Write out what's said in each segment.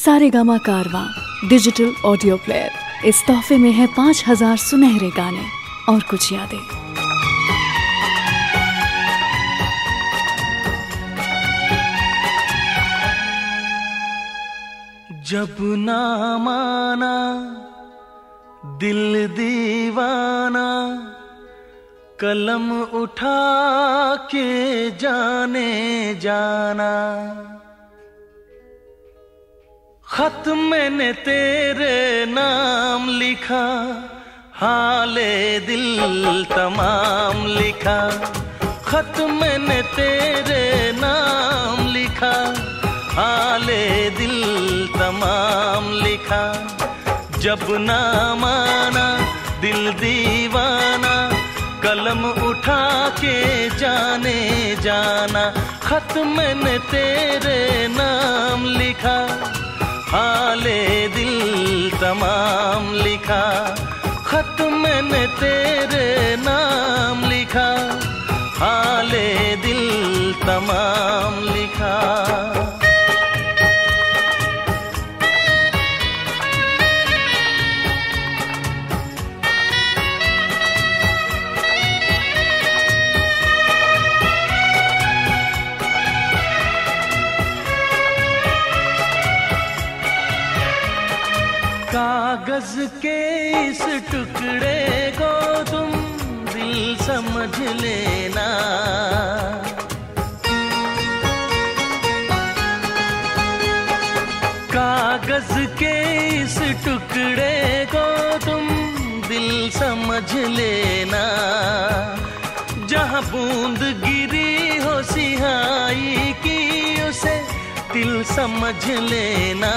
सारेगामा कारवां digital audio player. इस तोहफे में है 5000 सुनहरे गाने और कुछ यादें। जब ना माना दिल दीवाना, कलम उठा के जाने जाना। खत मैंने तेरे नाम लिखा, हाले दिल तमाम लिखा। खत मैंने तेरे नाम लिखा, हाले दिल तमाम लिखा। जब ना माना दिल दीवाना, कलम उठा के जाने जाना। खत मैंने तेरे नाम लिखा, हाले दिल तमाम लिखा। खत मैंने तेरे नाम लिखा, हाले दिल तमाम लिखा। कागज के इस टुकड़े को तुम दिल समझ लेना। कागज के इस टुकड़े को तुम दिल समझ लेना। जहाँ बूंद गिरी हो सिहाई की, उसे दिल समझ लेना।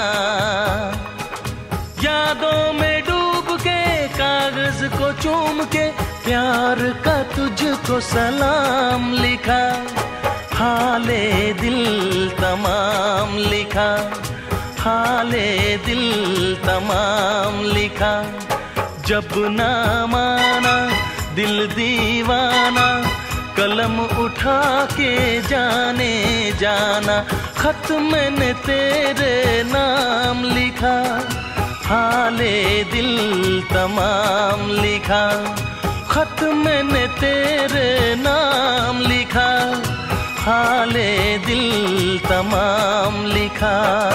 यादों में डूब के कागज को चूम के, प्यार का तुझको सलाम लिखा, हाले दिल तमाम लिखा। हाले दिल तमाम लिखा। जब ना माना दिल दीवाना, कलम उठा के जाने जाना। खत मैंने तेरे नाम लिखा, हाले दिल तमाम लिखा। खत मैंने तेरे नाम लिखा, हाले दिल तमाम लिखा।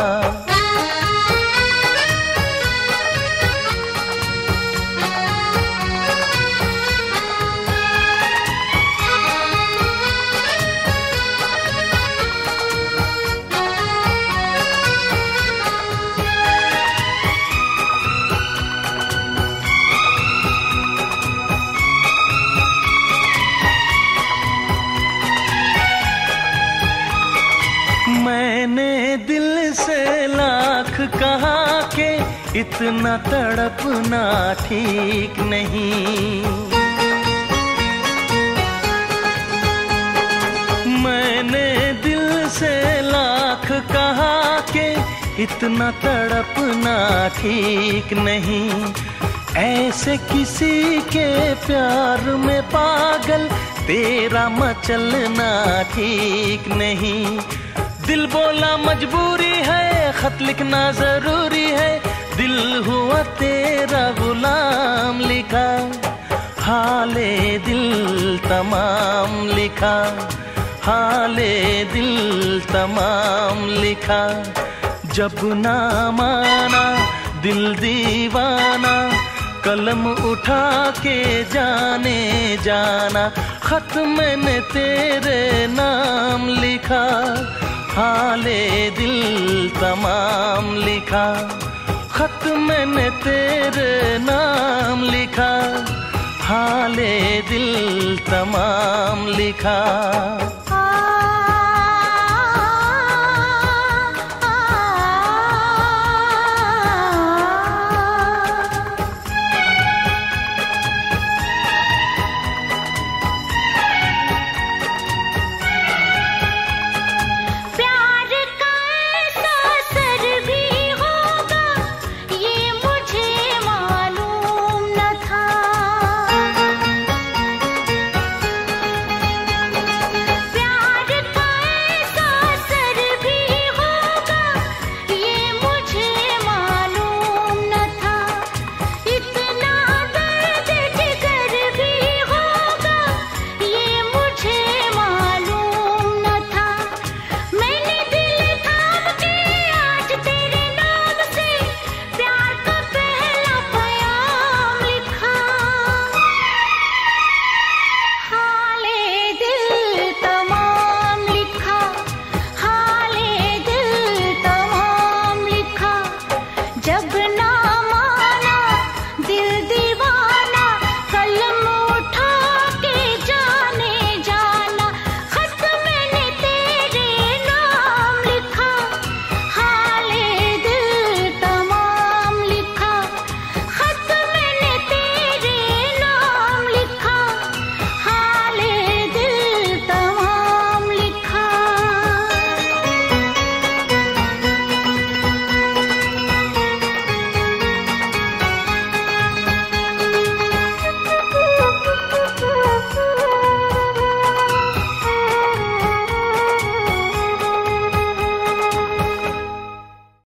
मैंने दिल से लाख कहा कि इतना तड़पना ठीक नहीं। मैंने दिल से लाख कहा कि इतना तड़पना ठीक नहीं। ऐसे किसी के प्यार में पागल तेरा मचलना ठीक नहीं। दिल बोला मजबूरी है, खत लिखना जरूरी है। दिल हुआ तेरा गुलाम लिखा, हाले दिल तमाम लिखा। हाले दिल तमाम लिखा। जब ना माना दिल दीवाना, कलम उठा के जाने जाना। खत मैंने तेरे नाम लिखा, हाले दिल तमाम लिखा। खत मैंने तेरे नाम लिखा, हाले दिल तमाम लिखा।